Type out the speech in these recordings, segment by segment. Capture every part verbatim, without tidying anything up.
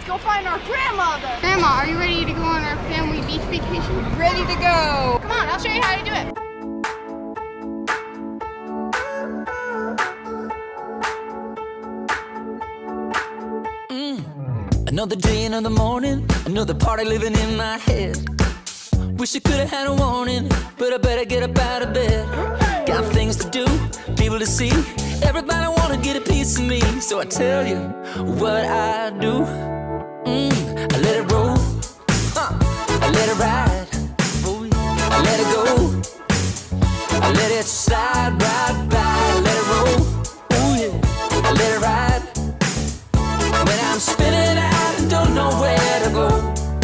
go find our grandmother. Grandma, are you ready to go on our family beach vacation? Ready to go. Come on, I'll show you how to do it. Mm. Another day, another morning, another party living in my head. Wish I could've had a warning, but I better get up out of bed. Got things to do, people to see. Everybody wanna get a piece of me, so I tell you what I do. Mm, I let it roll, huh. I let it ride, I let it go, I let it slide right by. I let it roll, ooh yeah, I let it ride. When I'm spinning out and don't know where to go,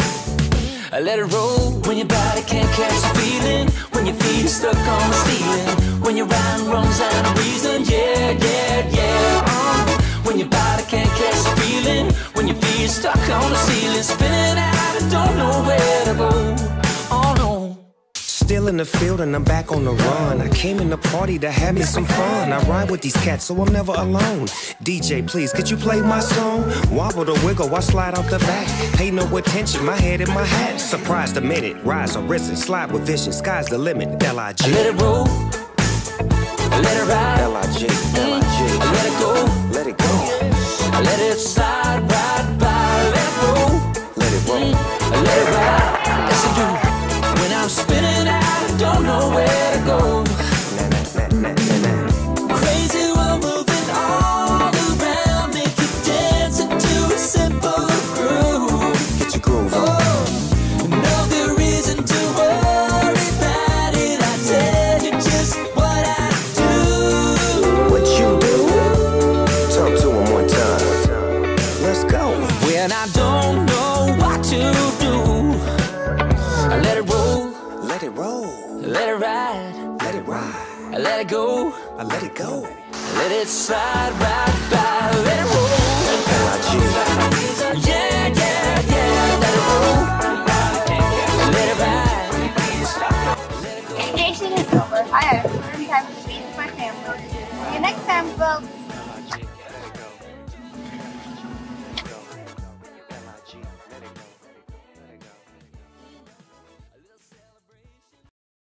I let it roll. When your body can't catch the feeling, when your feet are stuck on the ceiling, when your mind runs out of reason, yeah, yeah, yeah. uh. When your body can't catch the feeling, when your feet are stuck on the ceiling, spinning out and don't know where to go, oh no. Still in the field and I'm back on the run. I came in the party to have me some fun. I ride with these cats so I'm never alone. D J, please, could you play my song? Wobble the wiggle, I slide off the back. Pay no attention, my head in my hat. Surprised a minute, rise or risen, slide with vision. Sky's the limit, L I G. I let it roll, I let it ride, L I G, L I G. I let it go, let it go. I let it slide right by. I let it roll, let it roll. I let it ride, yes I do. When I'm spinning out and don't know where to go, Nah, nah, nah, nah, nah, nah. crazy world moving all around, make you dance into a simple groove. Get your groove on. Oh, no good reason to worry about it. I tell you just what I do. What you do? Talk to him one time. Let's go. When I don't know what to do, I let it roll, Let it roll. let it ride, Let it ride. I let it go, I let it go. let it slide right by. Let it roll, L I G. yeah, yeah, yeah. Let it roll, let it ride. Vacation is over. I had a fun time to be with my family. See you next time, folks.